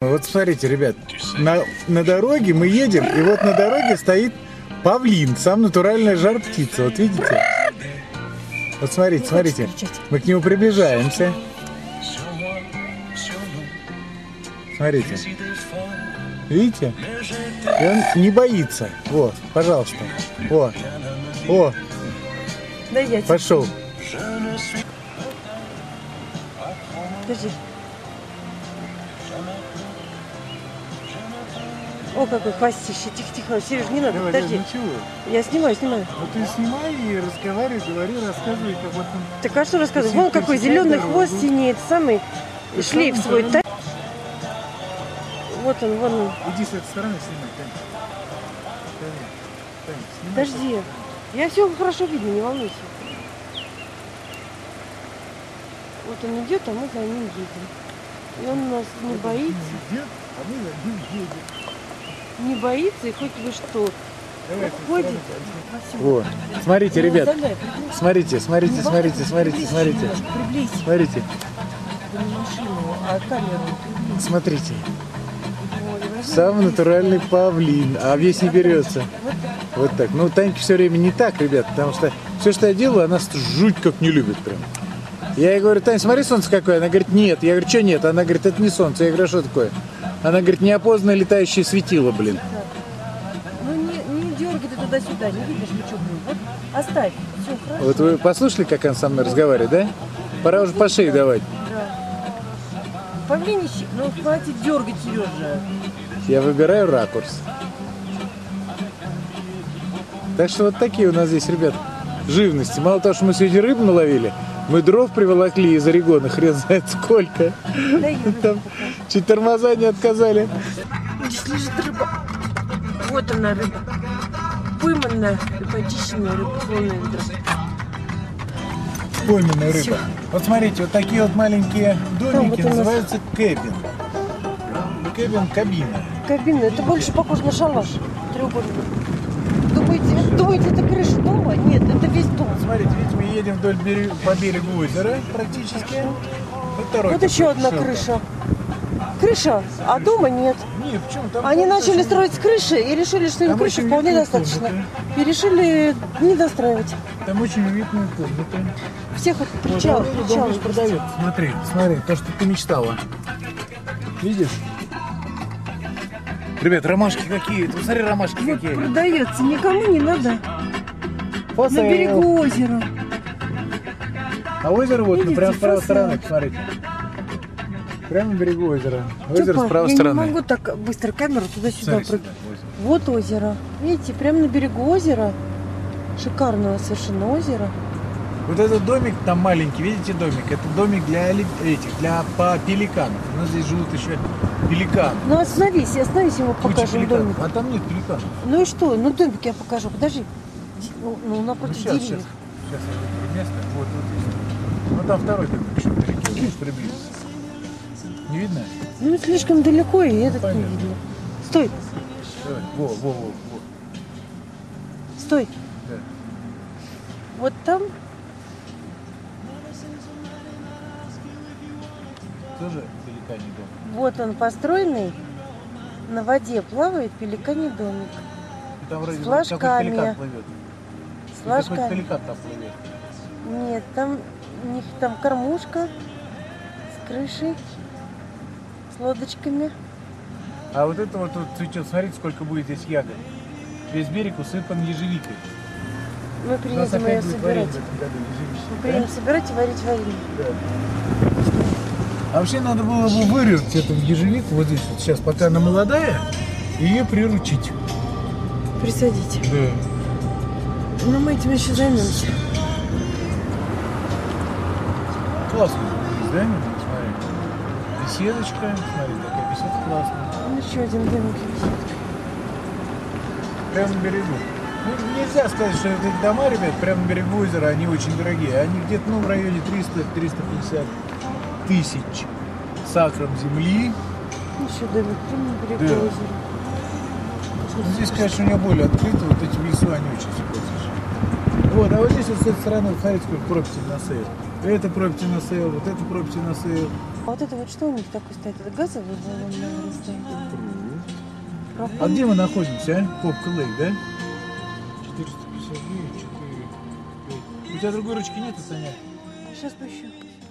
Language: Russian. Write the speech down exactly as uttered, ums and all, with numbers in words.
Вот смотрите, ребят, на, на дороге мы едем, и вот на дороге стоит павлин, сам натуральная жар-птица, вот видите? Вот смотрите, смотрите, мы к нему приближаемся. Смотрите, видите? И он не боится. Вот, пожалуйста, вот, о, пошел. Подожди. О, какой хвостище. Тихо-тихо. Сереж, не надо, Давай, подожди. давай, ну чего? Я снимаю, снимаю. Ну ты снимай и разговаривай, говори, рассказывай, как вот он... Так а что рассказывать? Вон какой зеленый хвост синеет, самый шлейф свой. Та... Вот он, вон он. Иди с этой стороны снимай, Тань. Тань, Тань, снимай. Подожди. Я все хорошо видно, не волнуйся. Вот он идет, а мы за ним едем. И он нас не боится. Идет, а мы за ним едем. Не боится, и хоть вы что. Ходит. Вот. Смотрите, ребят. Смотрите, смотрите, смотрите, смотрите, смотрите. Смотрите. Смотрите. Самый натуральный павлин. А весь не берется. Вот так. Ну, Таньке все время не так, ребят, потому что все, что я делаю, она жуть как не любит прям. Я ей говорю: Тань, смотри, солнце какое. Она говорит: нет. Я говорю: что нет? Она говорит: это не солнце. Я говорю: что такое? Она говорит: неопознанное летающее светило, блин. Ну не, не дергай ты туда-сюда, не видишь ничего. Вот оставь. Все, хорошо. Вот вы послушали, как она со мной разговаривает, да? Пора уже по шее давать. Да. Павлинище, ну хватит дергать, Сережа. Я выбираю ракурс. Так что вот такие у нас здесь, ребят, живности. Мало того, что мы сегодня рыбу наловили, мы дров приволокли из Орегона, хрен знает сколько. Там чуть тормоза не отказали. Здесь лежит рыба. Вот она, рыба. Пойманная, почищенная рыба, полная ведро. Пойманная рыба. Все. Вот смотрите, вот такие вот маленькие домики вот называются кэбин. Кэбин, кабина. Кабина, это больше похоже на шалаш треугольный. Думаете, думаете, это крыша дома? Нет, это весь дом. Смотрите, видите, мы едем вдоль берег, по берегу озера практически. Вот, второй вот еще одна шелка. крыша. Крыша, а дома нет. Нет, почему? Там Они начали очень... строить с крыши и решили, что им крыши вполне достаточно. И решили не достраивать. Там очень уютная комната. Всех вот причал, вот, причал. Продает. Смотри, смотри, то, что ты мечтала. Видишь? Ребят, ромашки какие. Ты смотри, ромашки вот какие. Продается, никому не надо. Посыл. На берегу озера. А озеро вот, видите, ну, прямо с правой посыл. стороны, посмотрите. Прямо на берегу озера. Озеро Чупа, с правой я стороны. не могу так быстро камеру туда-сюда. Смотри, Про... сюда, вот озеро. Видите, прямо на берегу озера. Шикарное совершенно озеро. Вот этот домик там маленький, видите домик? Это домик для этих, для пеликанов. У нас здесь живут еще пеликаны. Ну остановись, остановись, ему покажем домик. А там нет пеликанов. Ну и что? Ну домик я покажу. Подожди. Ну, ну напротив ну, сейчас, деревьев. Сейчас, сейчас я выберу место. Вот, вот здесь. Ну там второй домик еще вдалеке. Видишь, приблизился. Не видно? Ну слишком далеко, и ну, этот понятно. не видно. Стой. Давай. Во, во, во, во. Стой. Да. Вот там. Тоже пеликаний дом. Вот он построенный. На воде плавает пеликаний домик. И там вроде с флажками. Пеликан плывет. С флажками. Пеликан там плывет. Нет, там у них там кормушка с крышей, с лодочками. А вот это вот тут цветет, смотрите, сколько будет здесь ягод. Весь берег усыпан ежевикой. Мы приедем ее собирать. Мы приедем собирать и варить варенье. Да. А вообще надо было бы вырвать эту ежевику вот здесь вот сейчас, пока она молодая, и ее приручить. Присадить. Да. Но мы этим еще займемся. Классно здесь, да, смотри. Беседочка, смотри, такая беседка классная. Ну, еще один домик висит. Прямо на берегу. Ну, нельзя сказать, что эти дома, ребят, прямо на берегу озера, они очень дорогие. Они где-то, ну, в районе триста — триста пятьдесят тысяч с акром земли. Еще домик прямо на берегу да. озера. Ну, здесь, конечно, у меня более открыто, вот эти в лесу они очень симпатичны. Вот, а вот здесь вот с этой стороны, вот, смотрите, сколько прописей на сейл. Это прописи на сейл, вот это прописи на сейл. А вот это вот что у них такое стоит? Это газовый баллон, наверное, стоит? А где мы находимся, а? Попка Лейк, да? четыреста пятьдесят девять, четыре, пять. У тебя другой ручки нет, Саня? Сейчас поищу.